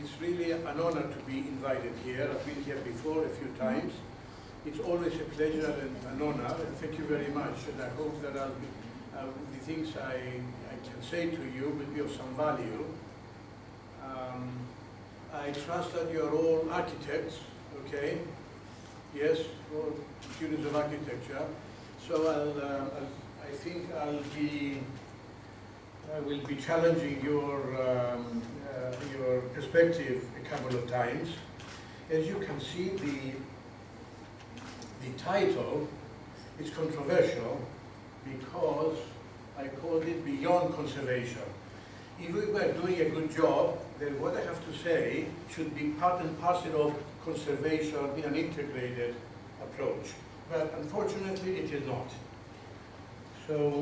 It's really an honor to be invited here. I've been here before a few times. It's always a pleasure and an honor, and thank you very much. And I hope that the things I can say to you will be of some value. I trust that you are all architects, okay? Yes, all students of architecture. So I think I will be challenging your perspective a couple of times. As you can see, the title is controversial because I called it Beyond Conservation. If we were doing a good job, then what I have to say should be part and parcel of conservation in an integrated approach. But unfortunately, it is not. So,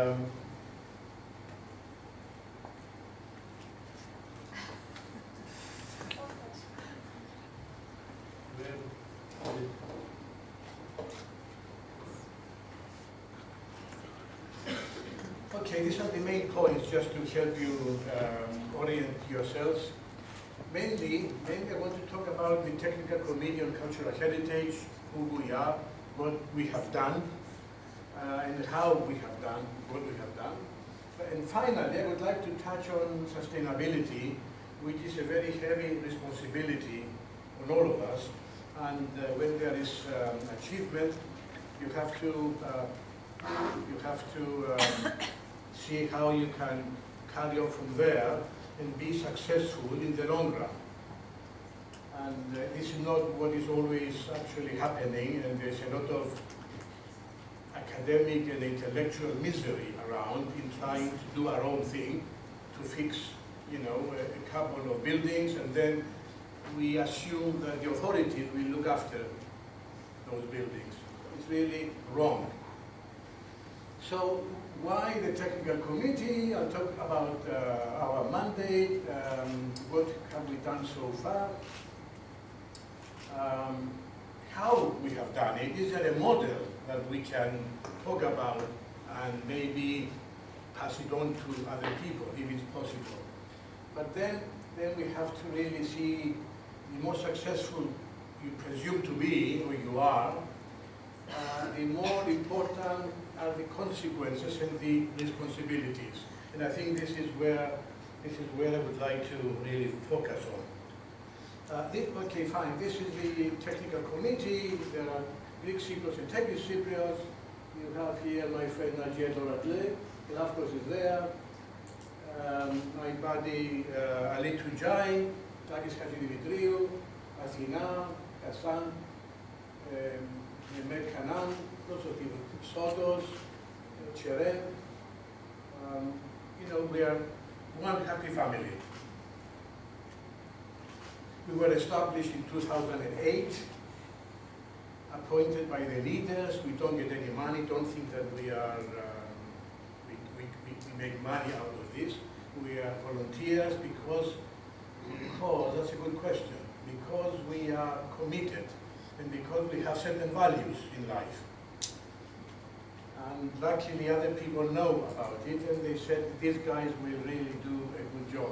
okay, these are the main points just to help you orient yourselves. Mainly, I want to talk about the Technical Committee on Cultural Heritage, who we are, what we have done, and how we have done what we have done. And finally, I would like to touch on sustainability, which is a very heavy responsibility on all of us. And when there is achievement, you have to see how you can carry on from there and be successful in the long run. And this is not what is always actually happening, and there's a lot of academic and intellectual misery around in trying to do our own thing, to fix, you know, a couple of buildings, and then we assume that the authorities will look after those buildings. It's really wrong. So why the Technical Committee? I'll talk about our mandate, what have we done so far, how we have done it. Is there a model that we can talk about and maybe pass it on to other people if it's possible? But then we have to really see the more successful you presume to be, or you are, the more important are the consequences and the responsibilities. And I think this is where I would like to really focus on. Okay, fine. This is the Technical Committee. There are Greek Cypriots and Turkish Cypriots. You have here my friend Nadia Doratle. Elafkos is there. My buddy Ali Tujai, Takis Hadjidimitriou, Athina, Kassan, Mehmet Kanan, lots of people. Sotos, Cheren. You know, we are one happy family. We were established in 2008, appointed by the leaders. We don't get any money. Don't think that we are we make money out of this. We are volunteers because that's a good question. Because we are committed and because we have certain values in life. And luckily other people know about it, and they said these guys will really do a good job.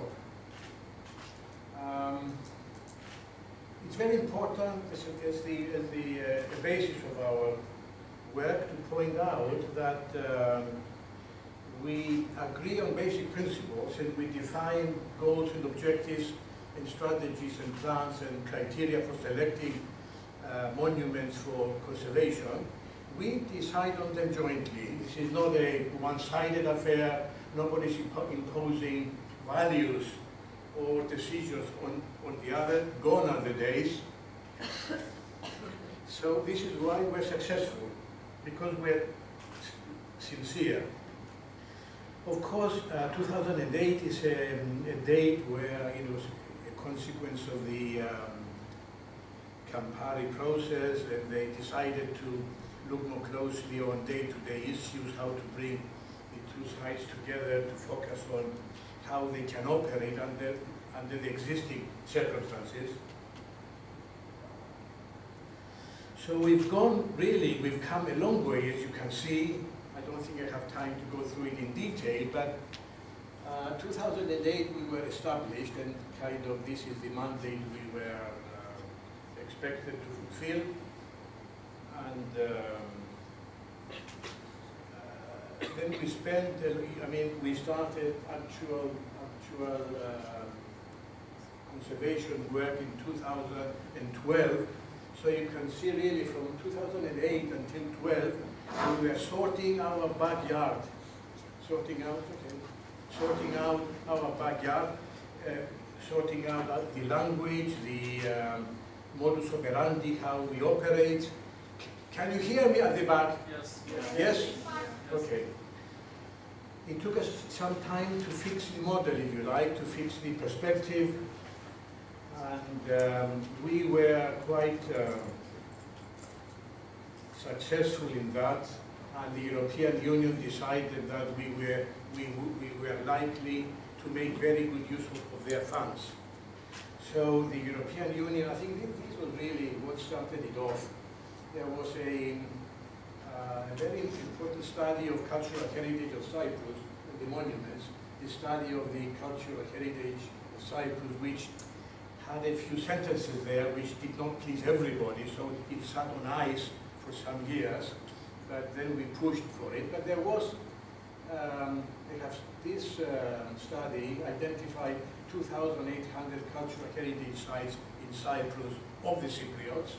It's very important as the basis of our work to point out that we agree on basic principles and we define goals and objectives and strategies and plans and criteria for selecting monuments for conservation. We decide on them jointly. This is not a one-sided affair. Nobody's imposing values or decisions on the other. Gone are the days. So this is why we're successful, because we're sincere. Of course, 2008 is a date where it was a consequence of the Campari process, and they decided to look more closely on day-to-day issues, how to bring the two sides together to focus on how they can operate under the existing circumstances. So we've come a long way, as you can see. I don't think I have time to go through it in detail, but 2008 we were established, and kind of this is the mandate we were expected to fulfill. And then we spent, we started actual conservation work in 2012. So you can see really from 2008 until 12, we were sorting our backyard, sorting out our backyard, sorting out the language, the modus operandi, how we operate. Can you hear me at the back? Yes. Yes? Okay. It took us some time to fix the model, if you like, to fix the perspective. And we were quite successful in that. And the European Union decided that we were likely to make very good use of their funds. So the European Union, I think this was really what started it off. There was a very important study of cultural heritage of Cyprus, the monuments, the study of the cultural heritage of Cyprus, which had a few sentences there which did not please everybody, so it sat on ice for some years, but then we pushed for it. But there was, this study identified 2,800 cultural heritage sites in Cyprus of the Cypriots.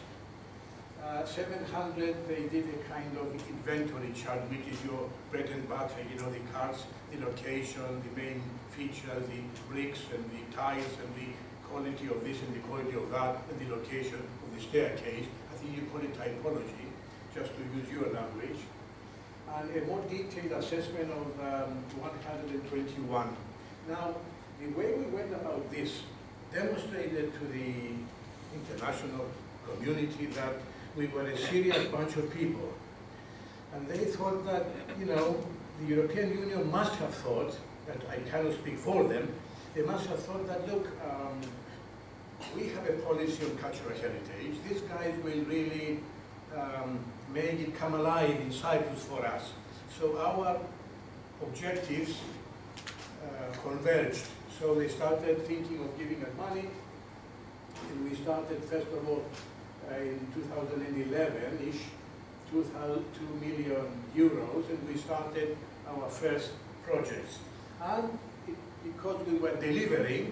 700, they did a kind of inventory chart, which is your bread and butter, you know, the cards, the location, the main features, the bricks and the tiles and the quality of this and the quality of that, and the location of the staircase. I think you call it typology, just to use your language. And a more detailed assessment of 121. Now, the way we went about this demonstrated to the international community that we were a serious bunch of people. And they thought that, you know, the European Union must have thought, that I cannot speak for them, they must have thought that, look, we have a policy on cultural heritage. These guys will really make it come alive in Cyprus for us. So our objectives converged. So they started thinking of giving us money, and we started, first of all, in 2011-ish, 2 million euros, and we started our first projects. And because we were delivering,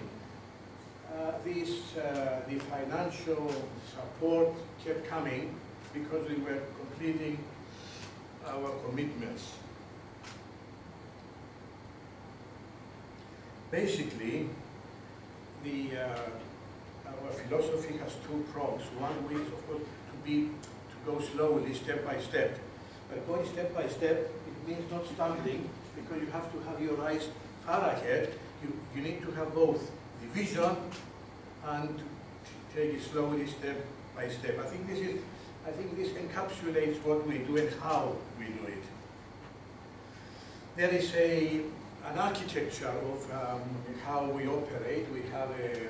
the financial support kept coming because we were completing our commitments. Basically, our philosophy has two prongs. One way is, of course, to go slowly, step by step. But going step by step, it means not stumbling, because you have to have your eyes far ahead. You need to have both the vision and to take it slowly, step by step. I think this encapsulates what we do and how we do it. There is an architecture of how we operate. We have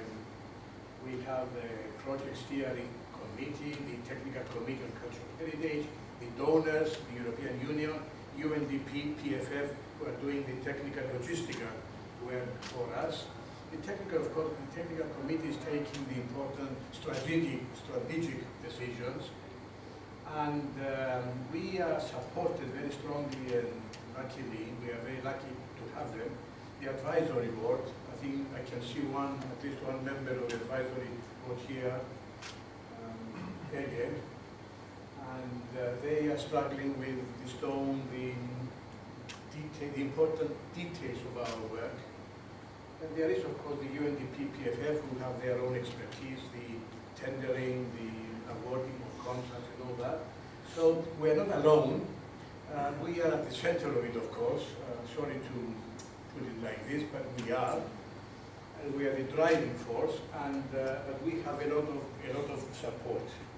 a project steering committee, the technical committee on cultural heritage, the donors, the European Union, UNDP, PFF, who are doing the technical logistical work for us. The technical, of course, the technical committee is taking the important strategic decisions, and we are supported very strongly, and luckily, we are very lucky to have them. The advisory board, I think I can see at least one member of the advisory board here, again, and they are struggling with the stone, the important details of our work. And there is, of course, the UNDP, PFF, who have their own expertise, the tendering, the awarding of contracts and all that. So we're not alone. We are at the center of it, of course. Sorry to put it like this, but we are. And we are the driving force, and but we have a lot of support.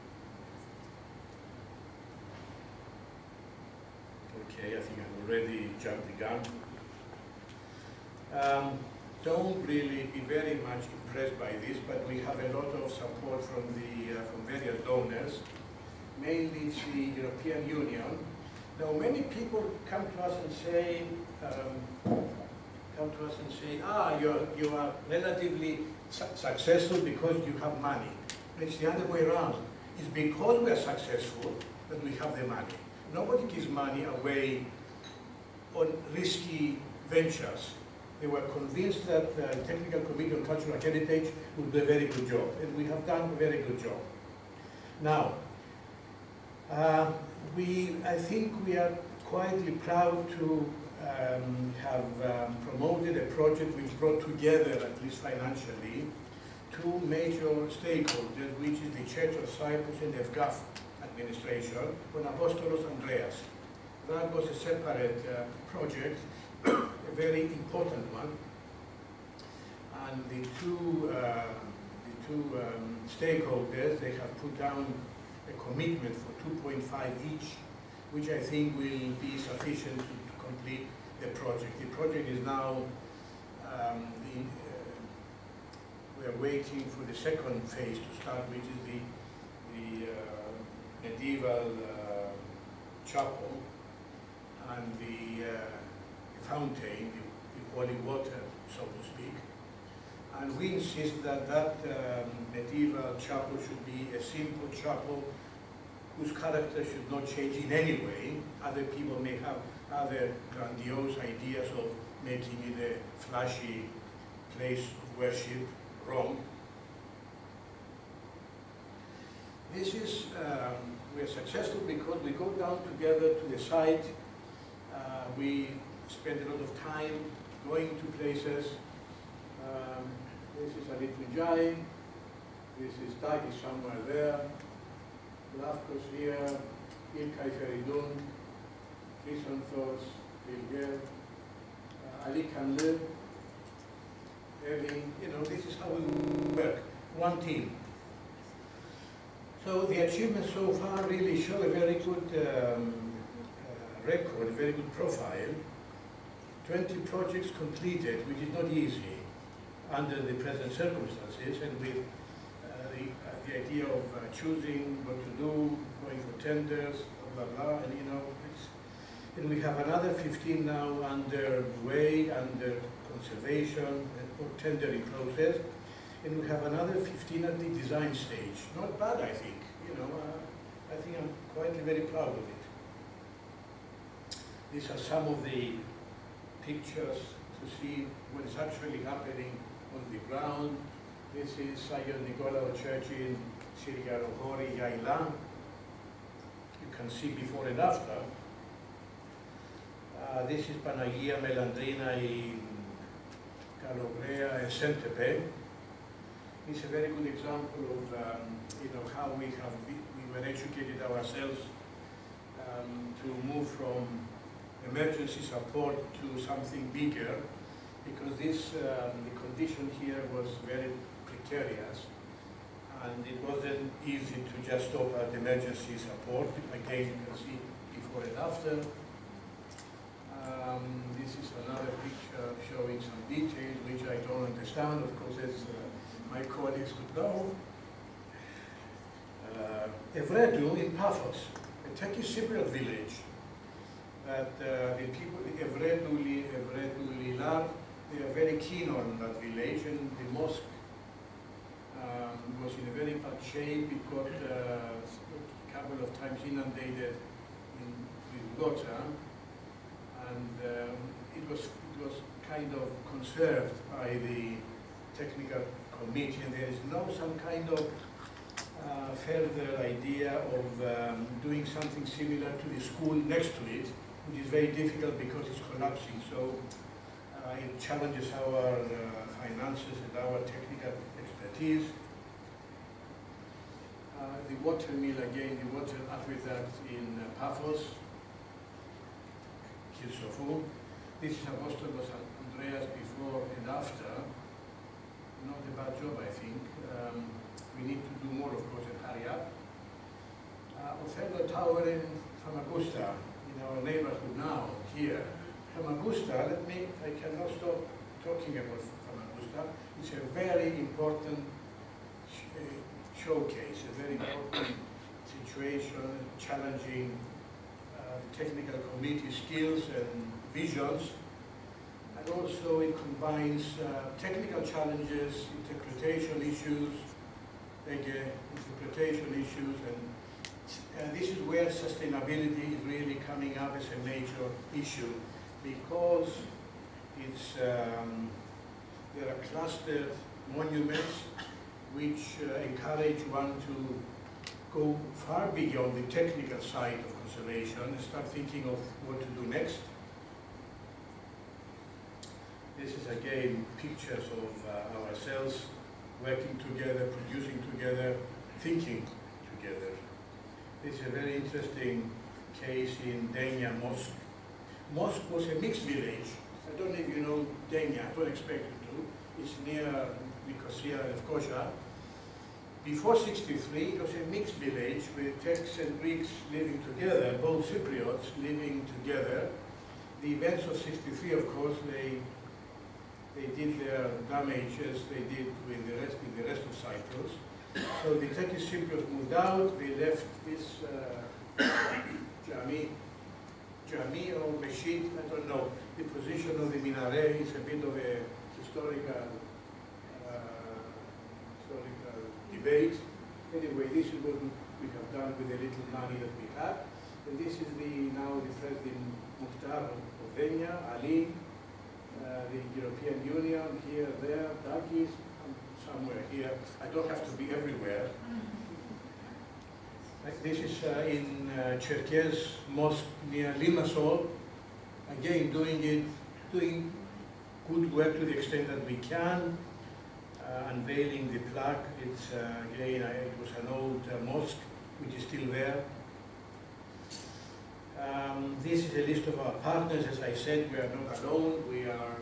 Okay, I think I've already jumped the gun. Don't really be very much impressed by this, but we have a lot of support from various donors, mainly the European Union. Now, many people come to us and say, come to us and say, you are relatively successful because you have money. It's the other way around. It's because we are successful that we have the money. Nobody gives money away on risky ventures. They were convinced that the Technical Committee on Cultural Heritage would do a very good job, and we have done a very good job. Now, I think we are quietly proud to have promoted a project which brought together, at least financially, two major stakeholders, which is the Church of Cyprus and the FGAF administration, on Apostolos Andreas. That was a separate project, a very important one, and the two stakeholders, they have put down a commitment for 2.5 each, which I think will be sufficient to complete the project. The project is now, we are waiting for the second phase to start, which is the medieval chapel and the fountain, the holy water, so to speak. And we insist that that medieval chapel should be a simple chapel whose character should not change in any way. Other people may have other grandiose ideas of making it a flashy place of worship. Wrong. This is, we are successful because we go down together to the site. We spend a lot of time going to places. This is Alitoujai. This is Taki somewhere there. Lafkos here. İlkay Feridun. Chrysanthos. Bilger. Ali Kanlı. You know, this is how we work. One team. So the achievements so far really show a very good record, a very good profile. 20 projects completed, which is not easy under the present circumstances, and with the idea of choosing what to do, going for tenders, blah, blah, blah, and you know, and we have another 15 now underway, under conservation or tendering process, and we have another 15 at the design stage. Not bad, I think. You know, I think I'm quite very proud of it. These are some of the pictures to see what is actually happening on the ground. This is Sion Nikolao Church in Syriarohori, Yaila. You can see before and after. This is Panagia Melandrina in Calogrea and Centepe. It's a very good example of you know, how we were educated ourselves to move from emergency support to something bigger, because this the condition here was very precarious, and it wasn't easy to just stop at emergency support. Again, you can see before and after. This is another picture showing some details which I don't understand, of course, as my colleagues would know. Evredu in Paphos, a Turkish Cypriot village. That the people, the Evredulilar, they are very keen on that village, and the mosque was in a very bad shape. It got a couple of times inundated with water, and it was kind of conserved by the technical committee, and there is now some kind of further idea of doing something similar to the school next to it, which is very difficult because it's collapsing. So it challenges our finances and our technical expertise. The water mill again, the water aqueduct in Paphos, Kirsofu. This is Apostolos Andreas before and after. Not a bad job, I think. We need to do more, of course, and hurry up. Othello Tower in Famagusta, in our neighborhood now, here. Famagusta, I cannot stop talking about Famagusta. It's a very important showcase, a very important situation, challenging technical committee skills and visions. And also it combines technical challenges, interpretation issues, and this is where sustainability is really coming up as a major issue, because it's, there are clustered monuments which encourage one to go far beyond the technical side of conservation and start thinking of what to do next. This is again pictures of ourselves working together, producing together, thinking together. This is a very interesting case in Denia Mosque. Mosque was a mixed village. I don't know if you know Denia, I don't expect you to. It's near Nicosia and Lefkosia. Before '63, it was a mixed village with Turks and Greeks living together, both Cypriots living together. The events of '63, of course, they did their damage as they did with the rest of Cyprus. So the Turkish Cypriots moved out. They left this Jami or Meshid, I don't know. The position of the minaret is a bit of a historical debate. Anyway, this is what we have done with the little money that we have. And this is now the President Mukhtar of Denia, Ali, the European Union, here, there, Takis, somewhere here. I don't have to be everywhere. This is in Cherkez Mosque near Limassol. Again, doing good work to the extent that we can. Unveiling the plaque. It's again, it was an old mosque which is still there. This is a list of our partners. As I said, we are not alone. We are,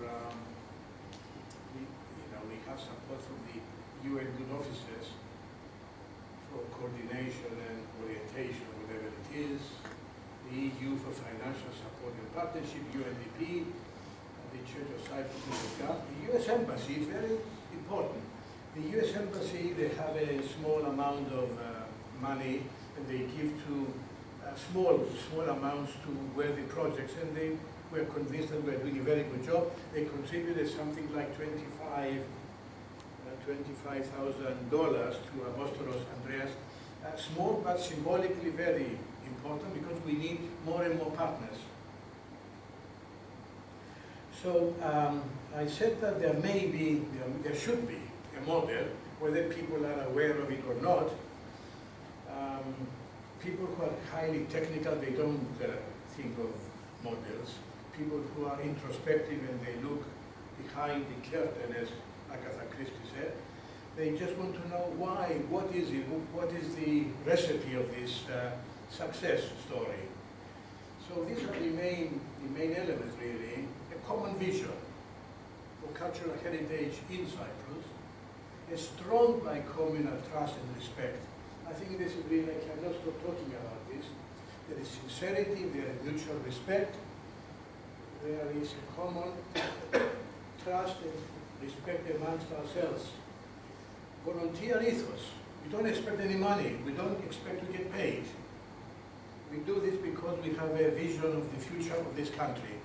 we have support from the UN good officers for coordination and orientation, whatever it is. The EU for financial support and partnership, UNDP, the Church of Cyprus and the GAF. The US Embassy is very important. The US Embassy, they have a small amount of money, and they give to small amounts to worthy projects, and they were convinced that we are doing a very good job. They contributed something like $25,000 to Apostolos Andreas. Small but symbolically very important, because we need more and more partners. So I said that there should be a model, whether people are aware of it or not. People who are highly technical, they don't think of models. People who are introspective and they look behind the curtain, as Agatha Christie said, they just want to know why, what is it, what is the recipe of this success story. So these are the main elements, really. A common vision for cultural heritage in Cyprus, a strong bicommunal trust and respect. I think this is really, I cannot stop talking about this. There is sincerity, there is mutual respect, there is a common trust and respect amongst ourselves. Volunteer ethos. We don't expect any money. We don't expect to get paid. We do this because we have a vision of the future of this country.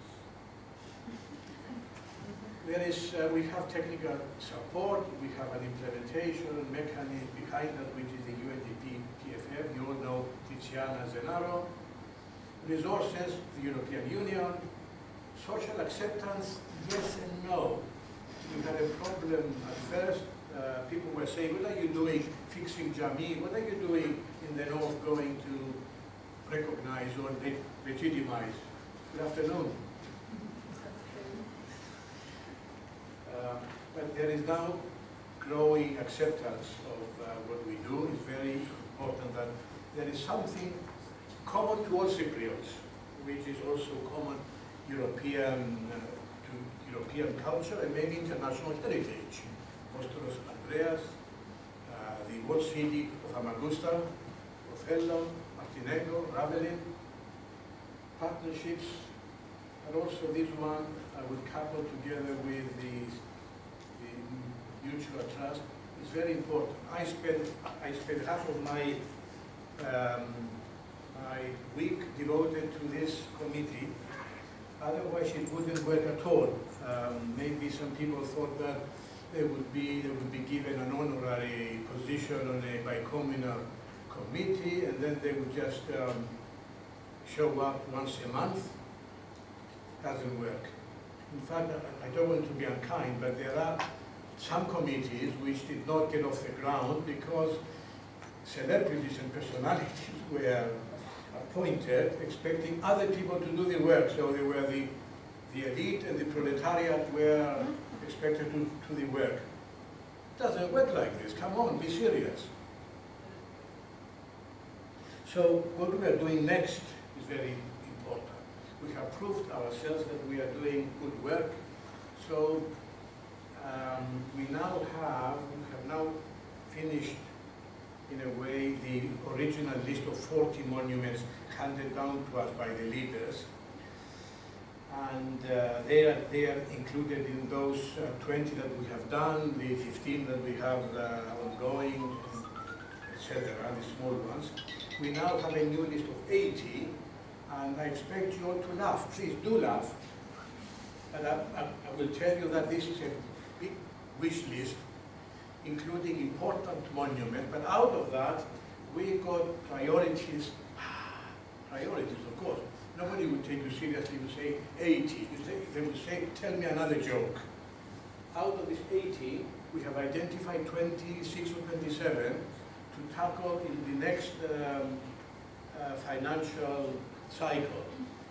We have technical support, we have an implementation mechanism behind us, which is the UNDP PFF. You all know Tiziana Zenaro. Resources, the European Union. Social acceptance, yes and no. We had a problem at first. People were saying, what are you doing fixing Jami? What are you doing in the north going to recognize or legitimize? Good afternoon. But there is now growing acceptance of what we do. It's very important that there is something common to all Cypriots, which is also common European culture and maybe international heritage. Apostolos Andreas, the whole city of Famagusta, Othello, Martinengo, Ravelin, partnerships, and also this one I will couple together with the mutual trust. It's very important. I spent half of my my week devoted to this committee, Otherwise, it wouldn't work at all. Maybe some people thought that they would be given an honorary position on a bicommunal committee, and then they would just show up once a month. Doesn't work. In fact, I don't want to be unkind, but there are some committees which did not get off the ground because celebrities and personalities were appointed expecting other people to do the work. So they were the elite and the proletariat were expected to do the work. It doesn't work like this. Come on, be serious. So what we are doing next is very important. We have proved ourselves that we are doing good work. So we have now finished, in a way, the original list of 40 monuments handed down to us by the leaders. And they are included in those 20 that we have done, the 15 that we have ongoing, etc., the small ones. We now have a new list of 80, and I expect you all to laugh. Please do laugh. And I will tell you that this is a big wish list, including important monuments, but out of that, we got priorities. Priorities, of course. Nobody would take you seriously if you say 80. They would say, tell me another joke. Out of this 80, we have identified 26 or 27 to tackle in the next financial cycle.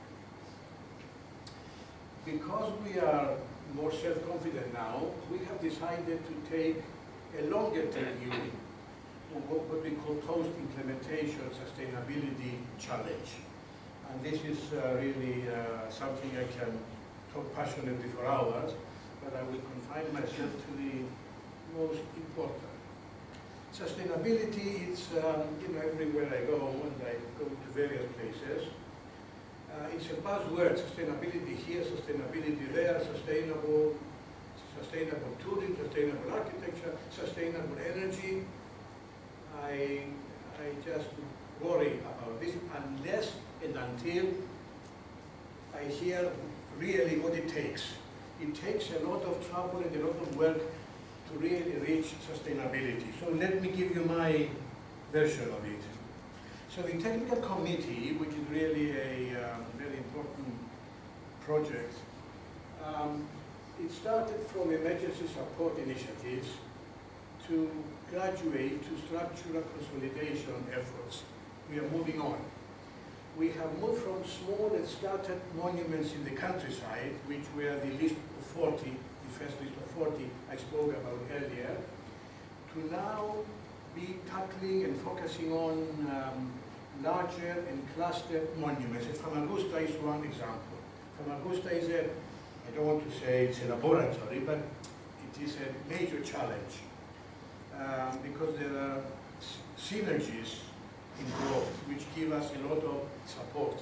Because we are more self-confident now, we have decided to take a longer-term view of what we call post-implementation sustainability challenge. And this is really something I can talk passionately for hours, but I will confine myself to the most important. Sustainability, it's everywhere I go, and I go to various places. It's a buzzword, sustainability here, sustainability there, sustainable tourism, sustainable architecture, sustainable energy. I just worry about this unless and until I hear really what it takes. It takes a lot of trouble and a lot of work to really reach sustainability. So let me give you my version of it. So the technical committee, which is really a very important project, it started from emergency support initiatives to graduate to structural consolidation efforts. We are moving on. We have moved from small and scattered monuments in the countryside, which were the list of 40, the first list of 40 I spoke about earlier, to now be tackling and focusing on larger and clustered monuments. And Famagusta is one example. Famagusta is I don't want to say it's a laboratory, but it is a major challenge because there are synergies involved which give us a lot of support.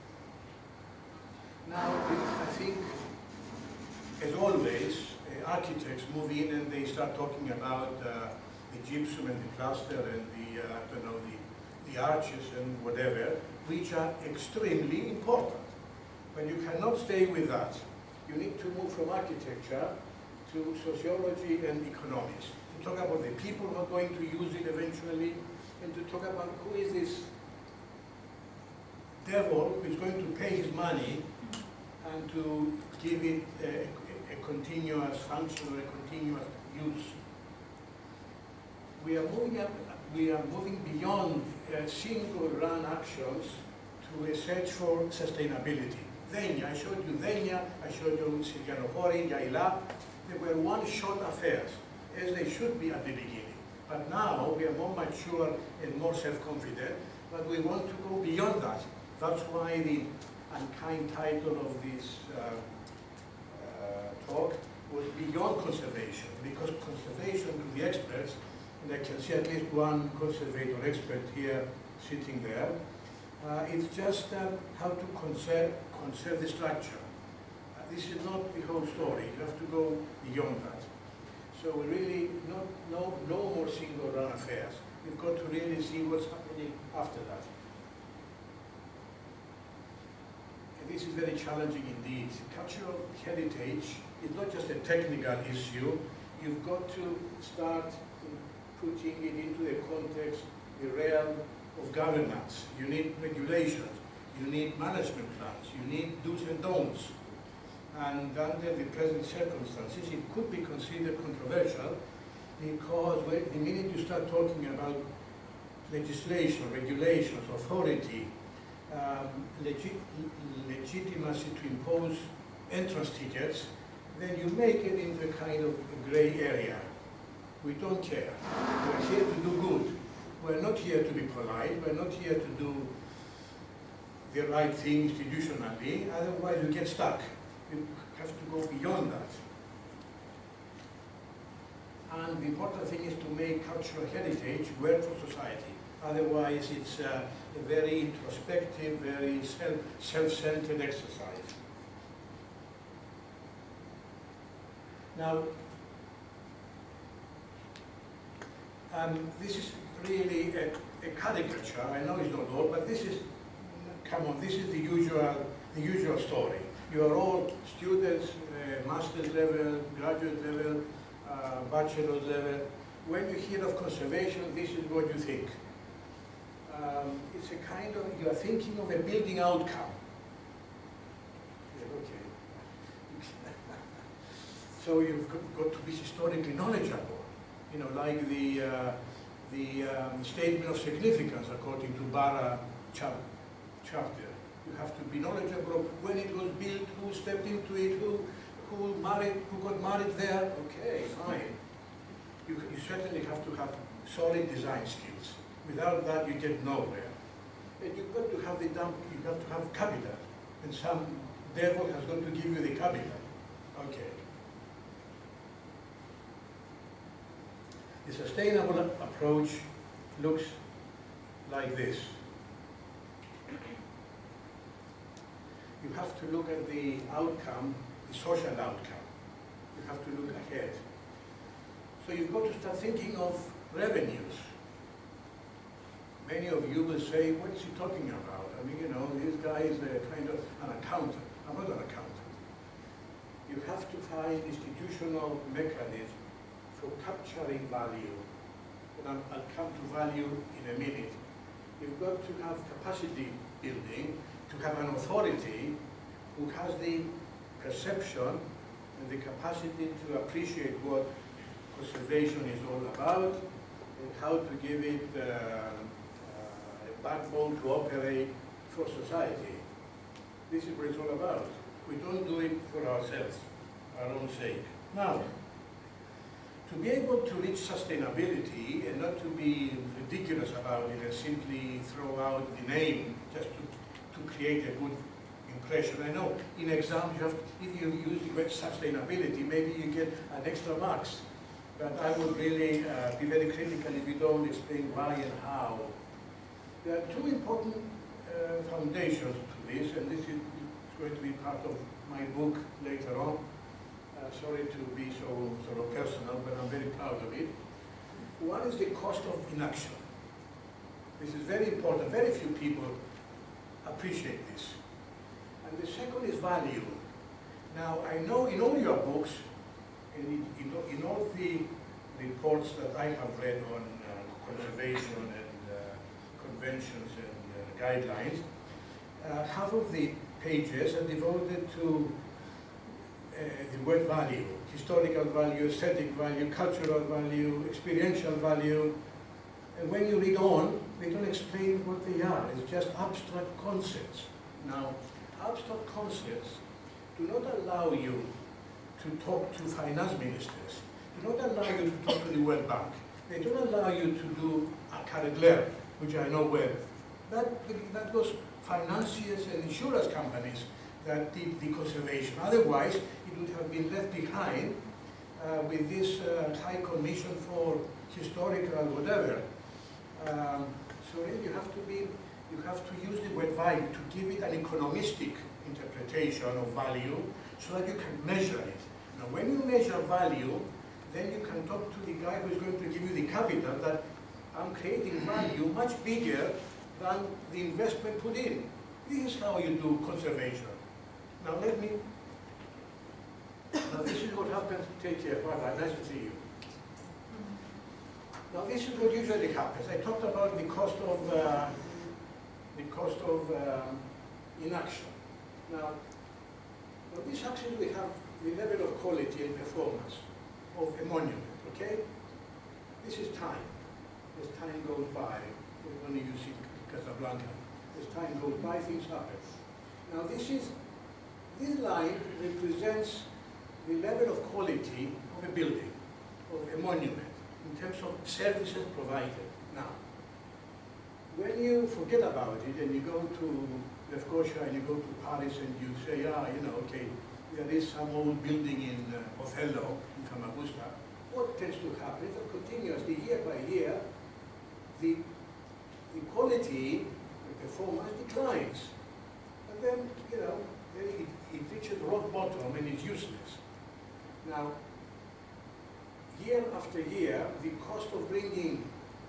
Now, I think, as always, architects move in and they start talking about the gypsum and the plaster and the, I don't know, the arches and whatever, which are extremely important. But you cannot stay with that. You need to move from architecture to sociology and economics, to talk about the people who are going to use it eventually, and to talk about who is this devil who is going to pay his money and to give it a continuous function or a continuous use. We are moving beyond single run actions to a search for sustainability. Denia, I showed you Denia, I showed you Sirianohori, Yaila. They were one-shot affairs, as they should be at the beginning. But now we are more mature and more self-confident, but we want to go beyond that. That's why the unkind title of this talk was Beyond Conservation, because conservation to the experts, and I can see at least one conservator expert here sitting there, it's just how to conserve the structure. This is not the whole story. You have to go beyond that. So we really no more single run affairs. We've got to really see what's happening after that. this is very challenging indeed. Cultural heritage is not just a technical issue. You've got to start putting it into the context, the realm of governance. You need regulations. You need management plans. You need do's and don'ts. And under the present circumstances, it could be considered controversial because the minute you start talking about legislation, regulations, authority, legitimacy to impose entrance tickets, then you make it into a kind of a grey area. We don't care. We're here to do good. We're not here to be polite. We're not here to do the right thing institutionally, otherwise we get stuck. You have to go beyond that. And the important thing is to make cultural heritage work for society. Otherwise it's a very introspective, very self-centered exercise. Now, this is really a caricature. I know it's not all, but this is, come on, this is the usual story. You are all students, master's level, graduate level, bachelor's level. When you hear of conservation, this is what you think. It's a kind of, you are thinking of a building outcome. Okay. So you've got to be historically knowledgeable. You know, like the statement of significance according to Barra chapter. You have to be knowledgeable of when it was built, who stepped into it, who got married there. Okay, fine. You certainly have to have solid design skills. Without that, you get nowhere. And you've got to have you have to have capital. And some devil has got to give you the capital. Okay. The sustainable approach looks like this. You have to look at the outcome, the social outcome. You have to look ahead. So you've got to start thinking of revenues. Many of you will say, what is he talking about? I mean, you know, this guy is a kind of an accountant. I'm not an accountant. You have to find institutional mechanisms for capturing value. And I'll come to value in a minute. You've got to have capacity building, to have an authority who has the perception and the capacity to appreciate what conservation is all about and how to give it a backbone to operate for society. This is what it's all about. We don't do it for ourselves, our own sake. Now, to be able to reach sustainability and not to be ridiculous about it and simply throw out the name just to create a good impression. I know in exams you have, if you use the word sustainability, maybe you get an extra marks. But I would really be very critical if you don't explain why and how. There are two important foundations to this, and this is going to be part of my book later on. Sorry to be so sort of personal, but I'm very proud of it. One is the cost of inaction. This is very important. Very few people appreciate this. And the second is value. Now, I know in all your books, and in all the reports that I have read on conservation and conventions and guidelines, half of the pages are devoted to the word value, historical value, aesthetic value, cultural value, experiential value. And when you read on, they don't explain what they are. It's just abstract concepts. Now, abstract concepts do not allow you to talk to finance ministers, do not allow you to talk to the World Bank. They don't allow you to do a carré, which I know well. That was financiers and insurance companies that did the conservation. Otherwise, it would have been left behind with this High Commission for Historical whatever. So really you have to use the word value to give it an economistic interpretation of value so that you can measure it. Now when you measure value, then you can talk to the guy who is going to give you the capital that I'm creating value much bigger than the investment put in. This is how you do conservation. Now now this is what happens. Take care. Bye-bye. Nice to see you. Now this is what usually happens. I talked about the cost of inaction. Now, on this axis we have the level of quality and performance of a monument. Okay, this is time. As time goes by, when you see Casablanca, as time goes by, things happen. Now this line represents the level of quality of a building, of a monument, in terms of services provided. Now, when you forget about it and you go to Lefkosia and you go to Paris and you say, okay, there is some old building in Othello, in Famagusta, what tends to happen is that continuously, year by year, the quality, the performance declines. And then, then it reaches rock bottom and it's useless. Now, year after year, the cost of bringing,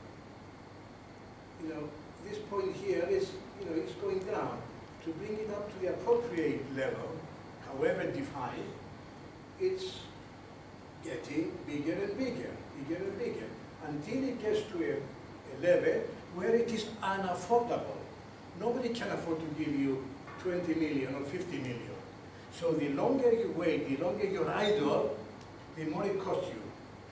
this point here is, it's going down. To bring it up to the appropriate level, however defined, it's getting bigger and bigger, until it gets to a level where it is unaffordable. Nobody can afford to give you 20 million or 50 million. So the longer you wait, the longer you're idle, the more it costs you.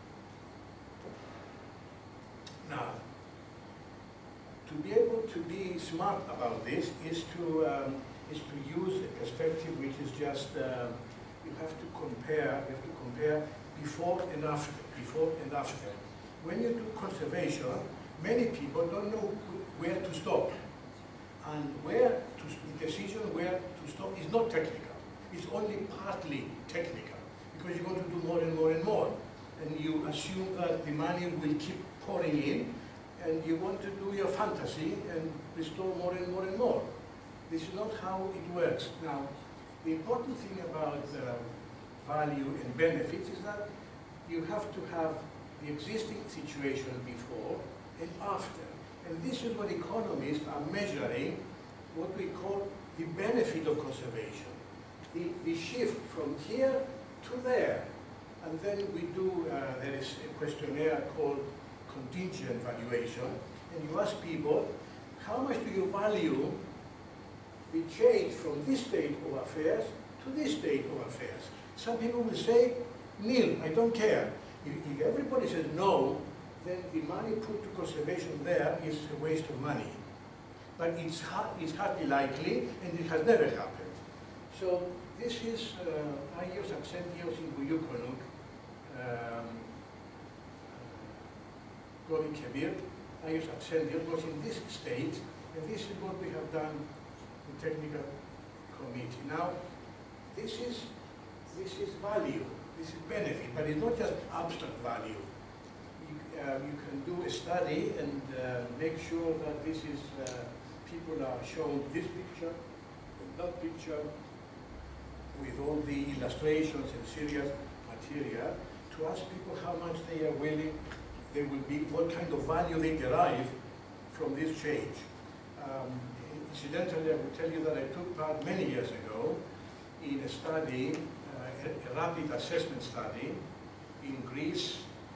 Now, to be able to be smart about this is to use a perspective which is just, you have to compare before and after. When you do conservation, many people don't know where to stop. And the decision where to stop is not technical. It's only partly technical, because you're going to do more and more and more. And you assume that the money will keep pouring in, and you want to do your fantasy and restore more and more and more. This is not how it works. Now, the important thing about value and benefits is that you have to have the existing situation before and after. And this is what economists are measuring, what we call the benefit of conservation. The shift from here to there. And then we do, there is a questionnaire called contingent valuation, and you ask people, how much do you value the change from this state of affairs to this state of affairs? Some people will say, nil, I don't care. If everybody says no, then the money put to conservation there is a waste of money. But it's hardly likely, and it has never happened. So this is Agios Axentios in Buyukonuk, Gobi Kebir. Agios Axentios was in this state, and this is what we have done in technical committee. Now, this is value, this is benefit, but it's not just abstract value. You can do a study and make sure that this is, people are shown this picture and that picture with all the illustrations and serious material to ask people how much they are willing, they will be, what kind of value they derive from this change. Incidentally, I will tell you that I took part many years ago in a study, a rapid assessment study in Greece,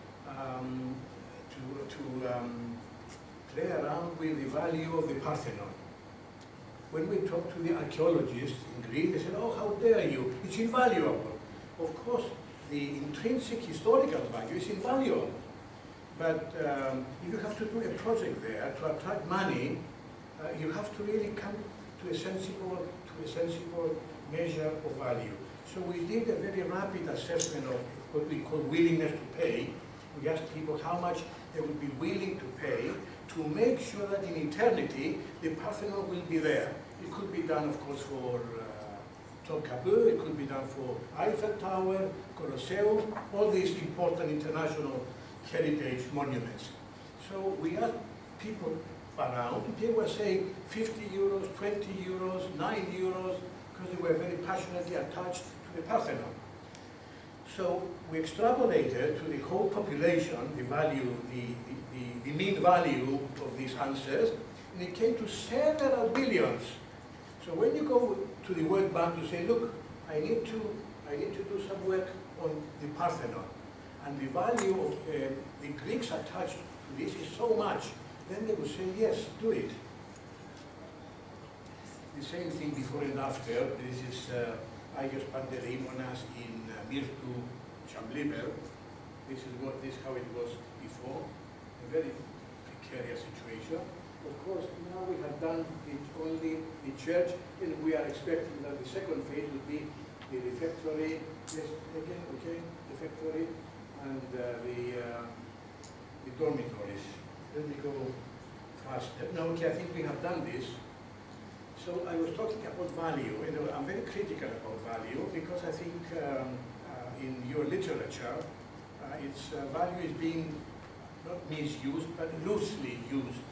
to play around with the value of the Parthenon. When we talked to the archaeologists in Greece, they said, oh, how dare you, it's invaluable. Of course, the intrinsic historical value is invaluable. But if you have to do a project there to attract money, you have to really come to a sensible measure of value. So we did a very rapid assessment of what we call willingness to pay. We asked people how much they would be willing to pay to make sure that in eternity the Parthenon will be there. It could be done, of course, for Topkapi, it could be done for Eiffel Tower, Colosseum, all these important international heritage monuments. So we asked people around, and people were saying 50 euros, 20 euros, 9 euros, because they were very passionately attached to the Parthenon. So we extrapolated to the whole population the value, the mean value of these answers, and it came to several billions. So when you go to the World Bank to say, look, I need to do some work on the Parthenon, and the value of the Greeks attached to this is so much, then they will say, yes, do it. The same thing before and after. This is Agios Panteleimonas in Myrtu Chambliber. This is how it was before. A very precarious situation. Of course, now we have done it only the church, and we are expecting that the second phase will be the refectory, yes, again, okay, refectory, and the dormitories. Let me go faster. No, okay, I think we have done this. So I was talking about value, and I'm very critical about value because I think in your literature, its value is being not misused, but loosely used.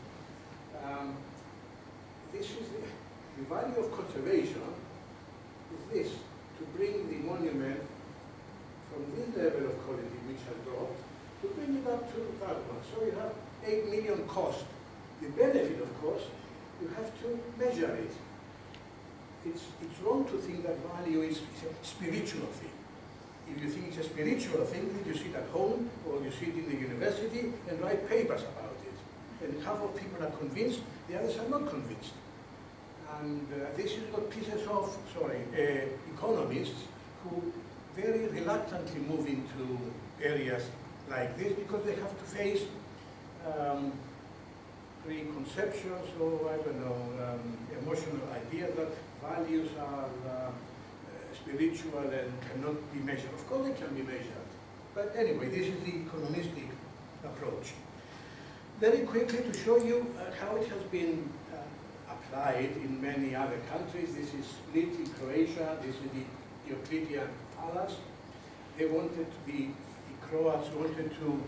This is the value of conservation is this, to bring the monument from this level of quality which has dropped, to bring it up to that one. So you have 8 million cost. The benefit, of course, you have to measure it. It's wrong to think that value is a spiritual thing. If you think it's a spiritual thing, then you sit at home or you sit in the university and write papers about it. And half of people are convinced, the others are not convinced. And this is what pieces of, economists who very reluctantly move into areas like this because they have to face preconceptions or, I don't know, emotional ideas that values are spiritual and cannot be measured. Of course they can be measured. But anyway, this is the economistic approach. Very quickly to show you how it has been applied in many other countries. This is Split in Croatia. This is the Diocletian Palace. They wanted to be, the Croats wanted to,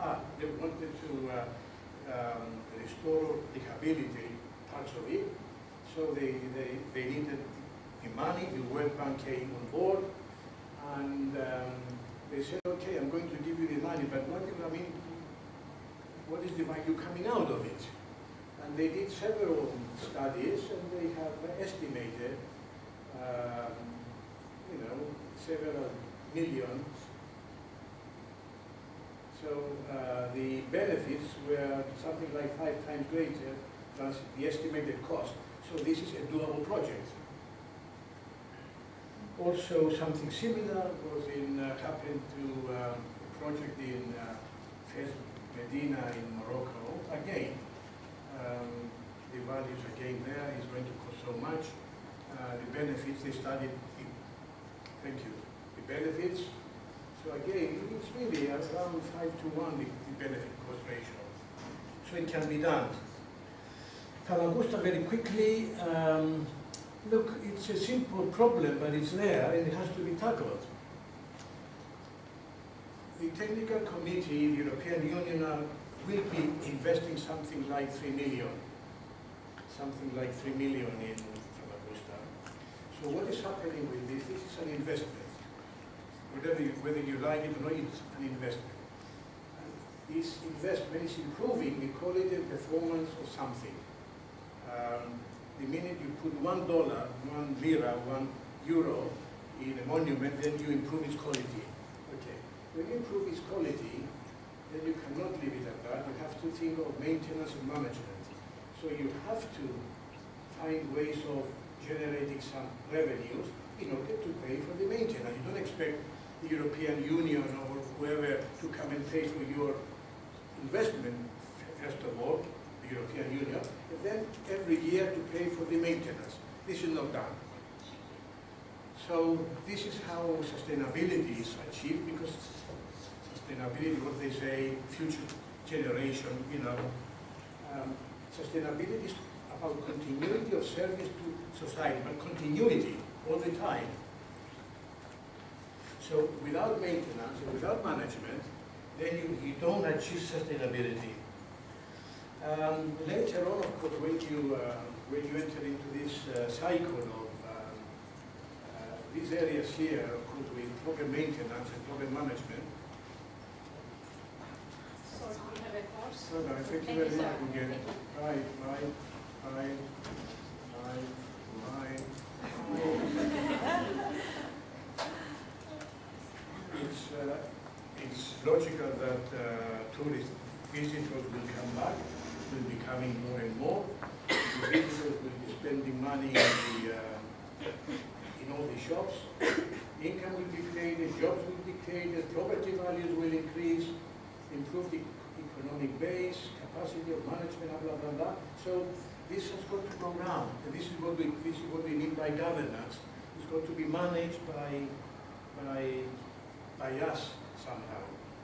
restore or rehabilitate parts of it. So they needed the money. The World Bank came on board, and they said, okay, I'm going to give you the money, but what is the value coming out of it? And they did several studies, and they have estimated, several millions. So the benefits were something like 5 times greater than the estimated cost. So this is a doable project. Also, something similar was happened to a project in Fez Medina in Morocco. Again, the values again there is going to cost so much. The benefits, they studied, the benefits. So again, it's really around 5 to 1, the benefit cost ratio. So it can be done. Famagusta, very quickly, look, it's a simple problem, but it's there and it has to be tackled. The technical committee, the European Union, will be investing something like 3 million. Something like 3 million in Famagusta. So what is happening with this? This is an investment. Whether you like it or not, it's an investment. And this investment is improving the quality and performance of something. The minute you put $1, 1 lira, 1 euro in a monument, then you improve its quality. Okay. When you improve its quality, then you cannot leave it at that. You have to think of maintenance and management. So you have to find ways of generating some revenues in order to pay for the maintenance. You don't expect the European Union or whoever to come and pay for your investment, first of all, the European Union, and then every year to pay for the maintenance. This is not done. So this is how sustainability is achieved, because sustainability, what they say, future generation, sustainability is about continuity of service to society, but continuity all the time. So without maintenance and without management, then you don't achieve sustainability. Later on, of course, when you enter into this cycle of these areas here, of course, with proper maintenance and proper management. So we have a course. No, thank you very much again. Bye. logical that tourist visitors will come back, will be coming more and more. The visitors will be spending money in all the shops. Income will be created, jobs will be created, property values will increase, improve the economic base, capacity of management, blah, blah, blah. So this has got to go round. And this is what we mean by governance. It's got to be managed by us somehow.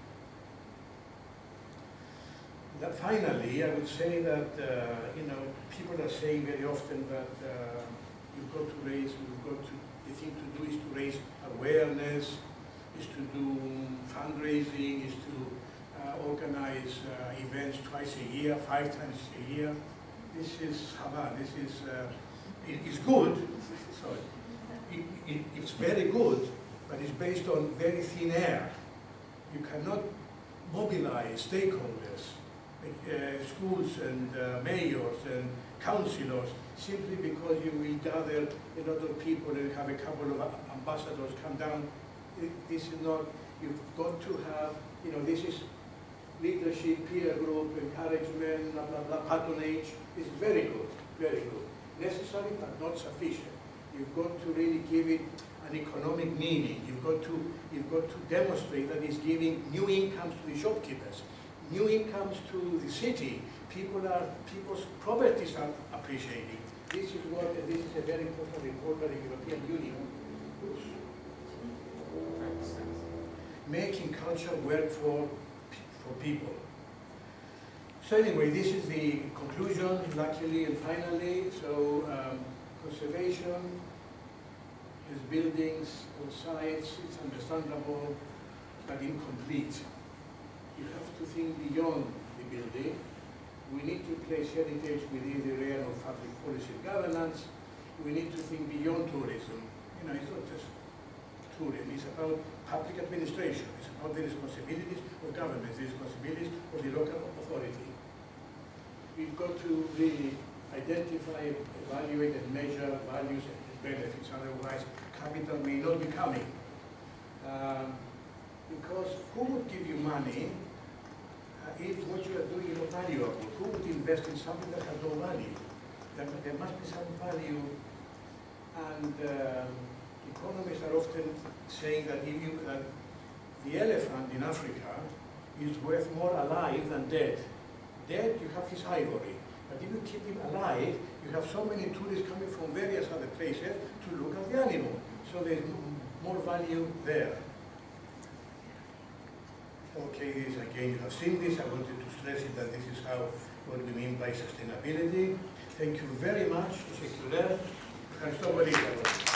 That finally, I would say that people are saying very often that you've got to raise, the thing to do is to raise awareness, is to do fundraising, is to organize events twice a year, 5 times a year. This is Havana. This is it's good. Sorry, it's very good, but it's based on very thin air. You cannot mobilize stakeholders, schools and mayors and councillors, simply because you will gather a lot of people and have a couple of ambassadors come down. This is not, you've got to have, this is leadership, peer group, encouragement, blah, blah, blah, patronage. This is very good, very good. Necessary, but not sufficient. You've got to really give it an economic meaning. You've got to demonstrate that it's giving new incomes to the shopkeepers, new incomes to the city. People's properties are appreciating. This is a very important report by the European Union. Making culture work for people. So anyway, this is the conclusion, luckily and finally. So conservation, there's buildings on sites, it's understandable, but incomplete. You have to think beyond the building. We need to place heritage within the realm of public policy and governance. We need to think beyond tourism. It's not just tourism, it's about public administration. It's about the responsibilities of governments, the responsibilities of the local authority. We've got to really identify, evaluate and measure values and benefits, otherwise capital may not be coming. Because who would give you money if what you are doing is not valuable? Who would invest in something that has no value? There must be some value, and economists are often saying that the elephant in Africa is worth more alive than dead. Dead, you have his ivory, but if you keep him alive, you have so many tourists coming from various other places to look at the animal. So there's more value there. Okay, this again, you have seen this. I wanted to stress it that this is what we mean by sustainability. Thank you very much.